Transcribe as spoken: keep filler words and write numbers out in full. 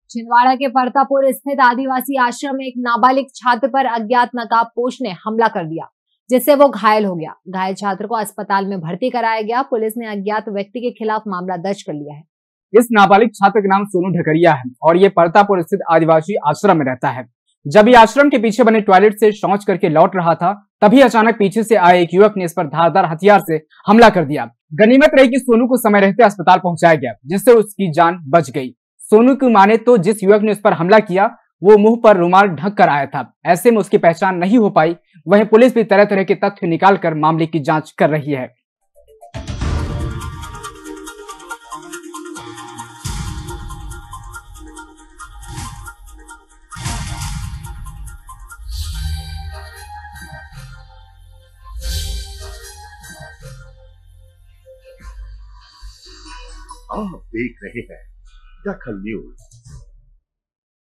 छिंदवाड़ा के परतापुर स्थित आदिवासी आश्रम में एक नाबालिग छात्र पर अज्ञात नकाबपोश ने हमला कर दिया, जिससे वो घायल हो गया। घायल छात्र को अस्पताल में भर्ती कराया गया। पुलिस ने अज्ञात व्यक्ति के खिलाफ मामला दर्ज कर लिया है। इस नाबालिग छात्र का नाम सोनू ढकरिया है और ये परतापुर स्थित आदिवासी आश्रम में रहता है। जब ये आश्रम के पीछे बने टॉयलेट से शौच करके लौट रहा था, तभी अचानक पीछे से आए एक युवक ने इस पर धारदार हथियार से हमला कर दिया। गनीमत रही कि सोनू को समय रहते अस्पताल पहुंचाया गया, जिससे उसकी जान बच गई। सोनू की माने तो जिस युवक ने उस पर हमला किया वो मुंह पर रुमाल ढक कर आया था। ऐसे में उसकी पहचान नहीं हो पाई। वहीं पुलिस भी तरह तरह के तथ्य निकालकर मामले की जांच कर रही है। आप देख रहे हैं दखल न्यूज।